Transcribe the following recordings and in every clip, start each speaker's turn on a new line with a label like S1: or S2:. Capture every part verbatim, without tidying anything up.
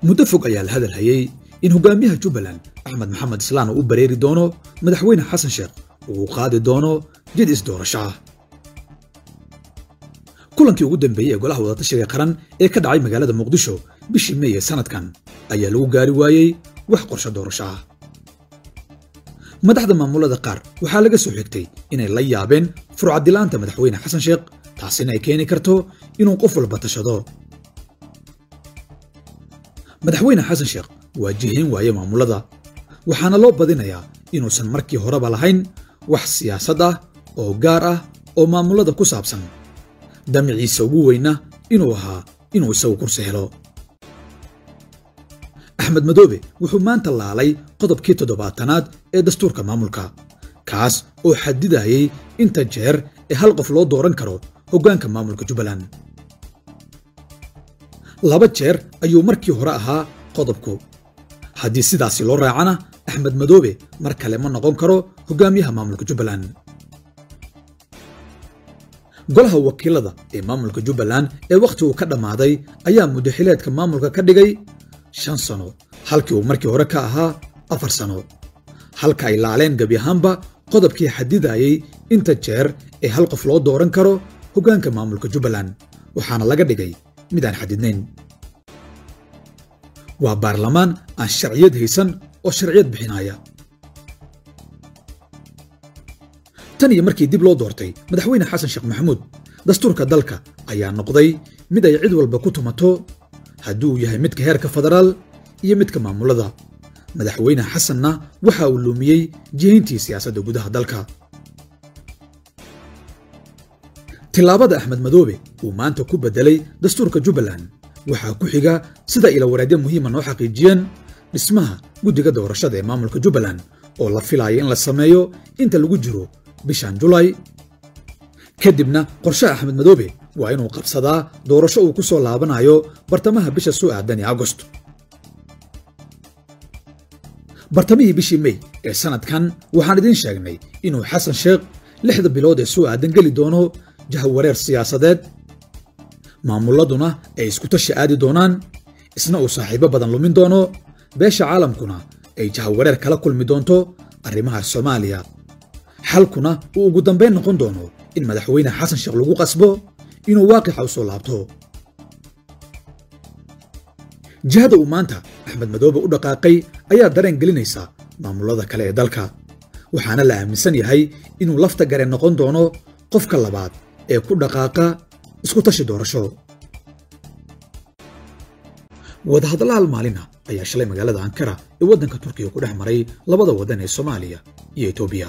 S1: muddo fog ayaa la hadal hayay in hogaamiyaha Jubbaland Axmed Maxamed Islaan uu bareeri doono madaxweyne Xasan Sheekh uu qaadi doono jid isdoorasho ah. kulankii ugu dambeeyay ee golaha wadatashiga qaran ee ka dhacay magaalada Muqdisho bishii May sanadkan ayaa lagu gaari waayay wax qorshe doorasho ah. madaxda maamulada qaar waxaa laga soo xigtay inay la yaabeen furcadilaanta madaxweyne Xasan Sheekh taasina ay keeni karto inuu qof walba tashado. madaxweyne Xasan Sheekh waajihin waaye maamulada waxaana loo badinayaa inuusan markii horeba lahayn wax siyaasad ah oo gaar ah oo maamulada ku saabsan. damiciisa ugu weyna inuu ahaa inuu isagu kursi helo. Axmed Madoobe wuxuu maanta laalay qodobkii toddobaatanaad ee dastuurka maamulka kaas oo xadidayay inta jeer ee hal qof loo dooran karo hoggaanka maamulka Jubbaland. laba jeer ayuu markii hore ahaa qodobku. haddii sidaasi loo raacana Axmed Madoobe mar kale ma noqon karo hoggaamiyaha maamulka Jubbaland. golaha wakiilada ee maamulka Jubbaland ee waqtigu ka dhamaaday ayaa muddo xileedka maamulka ka dhigay shan sano halkii uu markii hore ka ahaa afar sano. halka ay laaleen gabi ahaanba qodobkii xadidayay inta jeer ee hal qof loo dooran karo hoggaanka maamulka Jubbaland waxaana laga dhigay mid aan xadidnayn. waa baarlamaan aan sharciyad haysan oo sharciyad bixinaya. tan iyo markii dib loo doortay madaxweyne Xasan Sheekh Maxamuud dastuurka dalka ayaa noqday mid ay cid walba ku tumato hadduu yahay midka heerka federaal iyo midka maamulada. madaxweyne Xasanna waxa uu lumiyey jihayntii siyaasadda gudaha dalka. tilaabada Axmed Madoobe uu maanta ku bedelay dastuurka Jubbaland waxaa ku xiga sida ila waraadyo muhiim ah noo xaqiijiyeen dhismaha guddiga doorashada ee maamulka Jubbaland oo la filayo in la sameeyo inta lagu jiro bishan July. kadibna qorshe Axmed Madoobe waa inuu qabsadaa doorasho uu ku soo laabanayo bartamaha bisha soo aadan ee Agosto. bartamihii bishii May ee sanadkan waxaan idin sheegnay inuu Xasan Sheekh lixda bilood ee soo aadan gali doono jahawareer siyaasadeed. maamuladuna ay isku tashi aadi doonaan isna uu saaxiibo badan lumin doono beesha caalamkuna ay jahawareer kala kulmi doonto arrimaha Soomaaliya. xalkuna uu ugu dambeyn noqon doono in madaxweyne Xasan Sheekh lagu qasbo inuu waaqica u soo laabto. jihada uu maanta Axmed Madoobe u dhaqaaqay ayaa dareen gelinaysa maamulada kale ee dalka waxaana la aaminsan yahay inuu lafta gareen noqon doono qofka labaad ee ku dhaqaaqa isku tashi doorasho. wadahadalla hal maalin ah ayaa shalay magaalada Ankara ee waddanka Turkiga ku dhex maray labada waddan ee Soomaaliya iyo Itoobiya.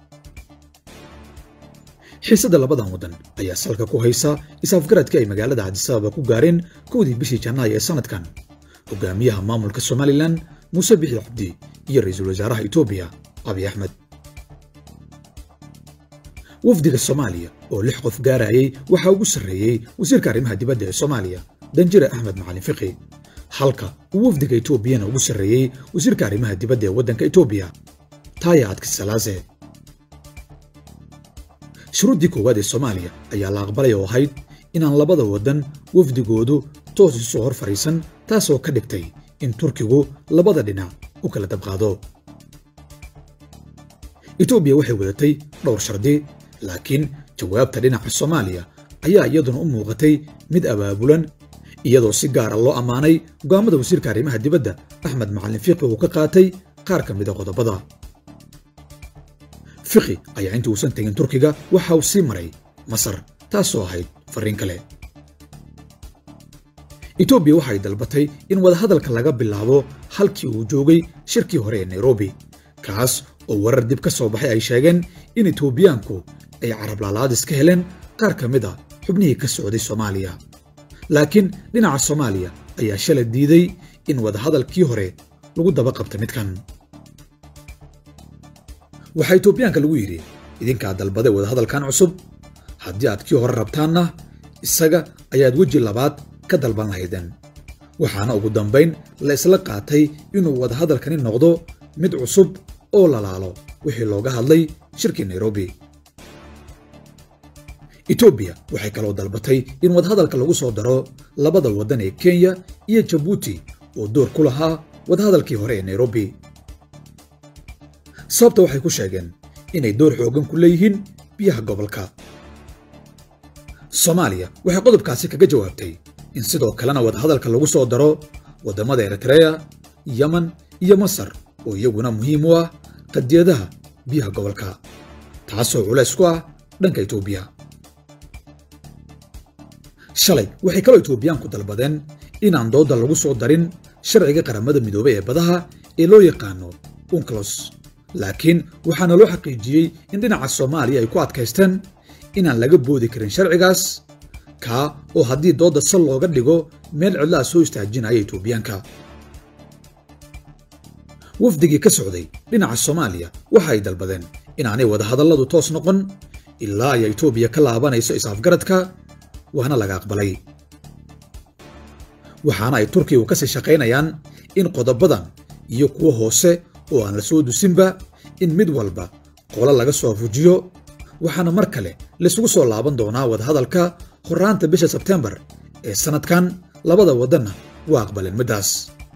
S1: xiisadda labadan waddan ayaa salka ku haysa is-afgaradkii ay magaalada Addis Ababa ku gaareen kowdii bishii Janaayo ee sanadkan hogaamiyaha maamulka Somaliland Muuse Bixi Cabdi iyo ra'iisul wasaaraha Itoobiya Abiy Ahmed. wafdiga Soomaaliya oo lix qof gaarayay waxa ugu sarreeyay wasiirka arrimaha dibadda ee Soomaaliya Danjire Axmed Macalin Fiqi halka uu wafdiga Itoobiyana ugu sarreeyay wasiirka arrimaha dibadda ee waddanka Itoobiya Taye Atkisalase. shuruudii koowaad ee Soomaaliya ayaa la aqbalay oo ahayd inaan labada waddan wafdigoodu toos isu hor fariisan taasoo ka dhigtay in Turkigu labada dhinac u kala dabqaado. Itoobiya waxay wadatay dhowr shardi laakiin jawaabta dhinaca Soomaaliya ayaa iyaduna u muuqatay mid abaabulan iyadoo si gaar ah loo amaanay go'aamada wasiirka arrimaha dibadda Axmed Macalin Fiqi uu ka qaatay qaar ka mid ah qodobada. Fiqi ayaa intii uusan tagin Turkiga waxa uu sii maray Masar taasoo ahayd fariin kale. Itoobiya waxay dalbatay in wadahadalka laga bilaabo halkii uu joogay shirkii hore ee Nairobi kaas oo warar dib ka soo baxay ay sheegeen in Itoobiyaanku ay carab laalaad iska heleen qaar ka mid ah xubnihii ka socday Soomaaliya. laakiin dhinaca Soomaaliya ayaa shalay diiday in wadahadalkii hore lagu daba qabto midkan. waxay Itoobiyaanka lagu yiri idinka dalbaday wadahadalkan cusub haddii aad kii hore rabtaanna isaga ayaad waji labaad ka dalban lahaydeen. waxaana ugu dambeyn la isla qaatay inuu wadahadalkani noqdo mid cusub oo la laalo wixii looga hadlay shirkii Nairobi. Itoobiya waxay kaloo dalbatay in wadahadalka lagu soo daro labada waddan ee Kenya iyo Djibouti oo door ku lahaa wadahadalkii hore ee Nairobi. sababta waxay ku sheegeen inay door xoogan ku leeyihiin biyaha gobolka. Soomaaliya waxay qodobkaasi kaga jawaabtay in sidoo kalena wadahadalka lagu soo daro wadamada Eritrea, Yemen iyo Masar oo iyaguna muhiim u ah qadiyadaha biyaha gobolka, taasoo culays ku ah dhanka Itoobiya. shalay waxay kaloo Itoobiyaanku dalbadeen inaan dooda lagu soo darin sharciga qaramada midoobay ee badaha ee loo yaqaano UNCLOS, laakiin waxaana loo xaqiijiyey in dhinaca Soomaaliya ay ku adkaysteen inaan laga boodi karin sharcigaas ka oo haddii dooda sal looga dhigo meel cidla soo istaajinaya Itoobiyaanka. wafdigii ka socday dhinaca Soomaaliya waxa ay dalbadeen inaanay wada hadalladu toos noqon ilaa ay Itoobiya ka laabanayso is-afgaradka, waxaana laga aqbalay. waxaana ay Turkigu ka sii shaqaynayaan in qodobadan iyo kuwa hoose oo aan la soo dusinba in mid walba qola laga soo fujiyo, waxaana mar kale la isugu soo laaban doonaa wadahadalka horraanta bisha Sebtembar ee sanadkan. labada wadanna waa aqbaleen midaas.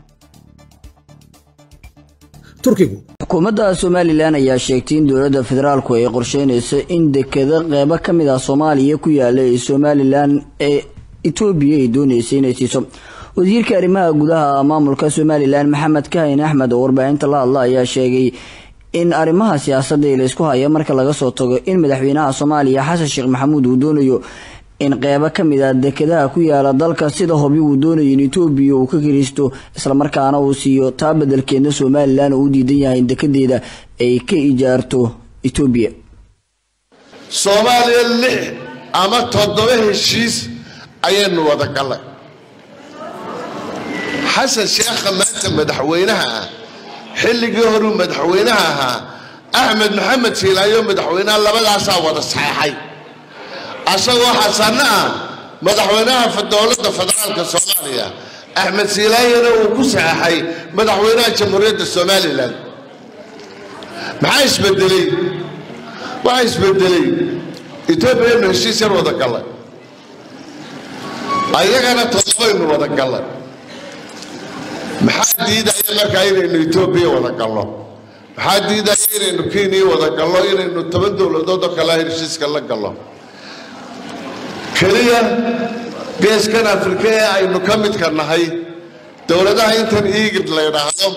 S1: Turkigu
S2: xukuumadda Soomaaliland ayaa sheegtay in dowladda federaalku ay qorsheynayso in dekada qayb ka mid ah Soomaaliya ku yaala ee Soomaaliland ee Itoobiya ay doonayso inay siiso. wasiirka arrimaha gudaha maamulka Soomaaliland Maxamed Kahin Axmed oo warbaahinta la hadlay ayaa sheegay in arrimaha siyaasadda la isku hayo marka laga soo tago in madaxweynaha Soomaaliya Xasan Sheekh Maxamuud uu doonayo in qayb ka mid ah dekadaha ku yaala dalka sida Hobyo uu doonayo in Itoobiya uu ka gelisto isla markaana uu siiyo taa beddelkeeda Soomaaliland uu diidan yahay in dekadeeda ay ka ijaarto Itoobiya.
S3: Soomaaliya lix ama toddoba heshiis ayaynu wada galay. Xasan Sheekh maanta madaxweynaha xilligii hore madaxweynaha ahaa Axmed Maxamed Siilaayo madaxweynaha labadaas wada saxay asagoo xasan ah madaxweynaha dowladda federaalka Soomaaliya Axmed Siilaayo uu ku saxay madaxweynaha jamhuuriyadda Soomaaliland. maxay isbedelay waxay isbedelay Itoobiya heshiis yar wada galay, ayagana toddobaynu wada galay. maxaa diidaya markaa inaynu Itoobiya wada galno? maxaa diidaya inaynu Kenya wada galno, inaynu toban dowladood oo kala heshiiska la galno? kaliya geeskan Afrika ee aynu ka mid ka nahay dowladaha intan iigid la yiraahdo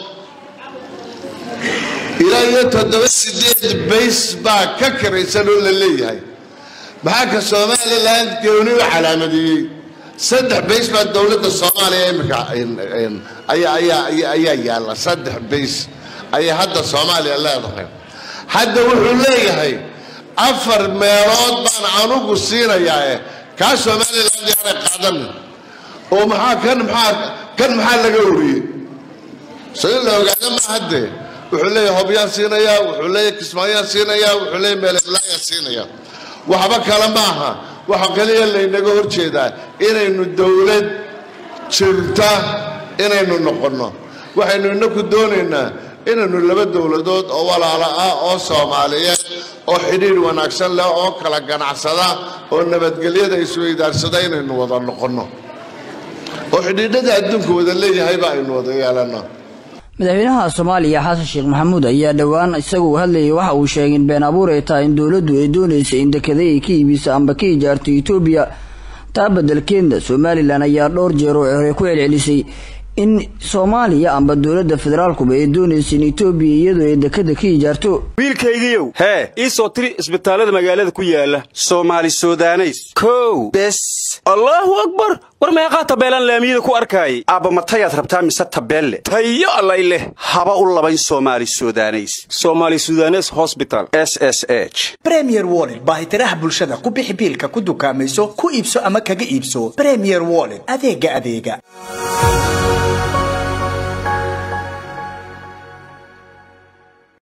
S3: ilaa iyo toddoba sideed base baa ka karaysan oo la leeyahay. maxaa ka Soomaaliland gooni u calaamadiyey saddex base baa dowladda Soomaaliya imika ayaa ayaa ayaa yaala saddex base ayaa hadda Soomaaliya leedahay. hadda wuxuu leeyahay afar meelood baan anugu siinayaa ka Soomaaliland yaana qaadan oo maxaa kan maxaa kan maxaa laga wariyay soo la ogaada ma hadde wuxuu leeyahay Hobyo siinaya, wuxuu leeyahay Kismaayo siinaya, wuxuu leeyahay Meelaha siinaya. waxba kala maaha waxa kaliya la inaga horjeedaa inaynu dawlad jirta inaynu noqono. waxaynu inagu doonaynaa inaynu laba dawladood oo walaalo ah oo Soomaaliyeed oo xiriir wanaagsan leh oo kala ganacsada oo nabadgelyada isweydaarsada inaynu wada noqono oo xidhiidhada adduunka wada leeyahay baa aynu wada yeelano.
S2: madaxweynaha Soomaaliya Xasan Sheekh Maxamuud ayaa dhawaan isagu hadlayay waxa uu sheegay in been abuur ay tahay in dawladdu ay doonayso in dekada ay ka iibiso amba ka ijaarto Itoobiya. taa beddelkeeda Soomaaliland ayaa dhowr jeer oo hore ku celcelisay in Soomaaliya amba dowladda federaalku ay doonayso in Itoobiya iyadoo ay dekada ka ijaarto.
S4: wiilkaygiiyow hee ii soo tiri isbitaalada magaalada ku yaala Soomaali Suudaanays kow bes Allahu Akbar war meeqa tabeelan laamiyada ku arkay aaba matayaad rabtaa mise tabeelle tayo allay leh haba u labayn Soomaali Suudaanays Soomaali Suudaanays Hospital S S H
S5: Premier Wallet baahitiraha bulshada ku bixi biilka ku dukaamayso ku iibso ama kaga iibso Premier Wallet adeega adeega